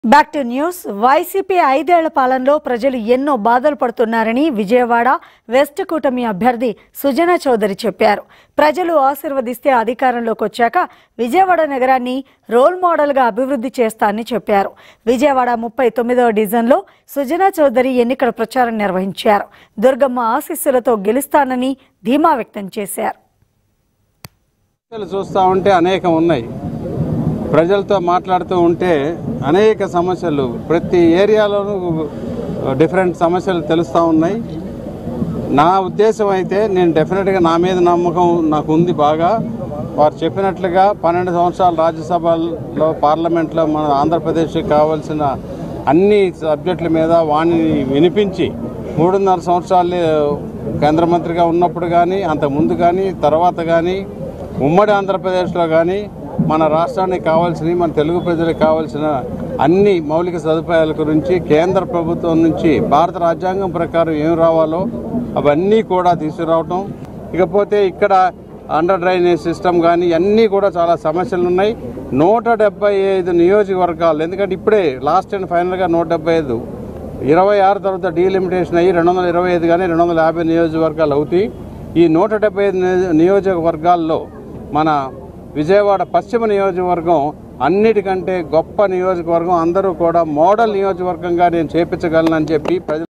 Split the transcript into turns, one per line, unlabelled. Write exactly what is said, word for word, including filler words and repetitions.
Back to news. YCP ఐదేళ్ల పాలనలో ప్రజలు ఎన్నో బాధలు పడుతున్నారని విజయవాడ వెస్ట్ కూటమి అభ్యర్థి సుజనా చౌదరి చెప్పారు. ప్రజలు ఆశీర్వదిస్తే అధికారంలోకి వచ్చాక విజయవాడ నగరాన్ని రోల్ మోడల్గా అభివృద్ధి చేస్తానని చెప్పారు. విజయవాడ ముప్పై తొమ్మిదవ డివిజన్లో సుజనా చౌదరి ఎన్నికల ప్రచారం నిర్వహించారు. దుర్గమ్మ ఆశీస్సులతో గెలుస్తానని ధీమా వ్యక్తం చేశారు.
చూస్తూ ఉంటే అనేకం ఉన్నాయి. ప్రజలతో మాట్లాడుతూ ఉంటే అనేక సమస్యలు ప్రతి ఏరియాలోనూ డిఫరెంట్ సమస్యలు తెలుస్తూ ఉన్నాయి. నా ఉద్దేశం అయితే నేను డెఫినెట్గా నా మీద నమ్మకం నాకు ఉంది బాగా. వారు చెప్పినట్లుగా పన్నెండు సంవత్సరాలు రాజ్యసభలో పార్లమెంట్లో మన ఆంధ్రప్రదేశ్కి కావాల్సిన అన్ని సబ్జెక్టుల మీద వాణిని వినిపించి మూడున్నర సంవత్సరాలు కేంద్ర మంత్రిగా ఉన్నప్పుడు కానీ అంతకుముందు కానీ తర్వాత కానీ ఉమ్మడి ఆంధ్రప్రదేశ్లో కానీ మన రాష్ట్రానికి కావాల్సినవి మన తెలుగు ప్రజలకు కావాల్సిన అన్ని మౌలిక సదుపాయాల గురించి కేంద్ర ప్రభుత్వం నుంచి భారత రాజ్యాంగం ప్రకారం ఏం రావాలో అవన్నీ కూడా తీసుకురావటం. ఇకపోతే ఇక్కడ అండర్ డ్రైనేజ్ సిస్టమ్ కానీ అన్నీ కూడా చాలా సమస్యలు ఉన్నాయి. నూట డెబ్బై ఐదు నియోజకవర్గాలు, ఎందుకంటే ఇప్పుడే లాస్ట్ అండ్ ఫైనల్గా నూట డెబ్బై ఐదు ఇరవై ఆరు తర్వాత డీలిమిటేషన్ అయ్యి రెండు వందల ఇరవై ఐదు కానీ రెండు వందల యాభై నియోజకవర్గాలు అవుతాయి. ఈ నూట డెబ్బై ఐదు నియోజకవర్గాల్లో మన విజయవాడ పశ్చిమ నియోజకవర్గం అన్నిటికంటే గొప్ప నియోజకవర్గం. అందరూ కూడా మోడల్ నియోజకవర్గంగా నేను చేపించగలనని చెప్పి ప్రజలు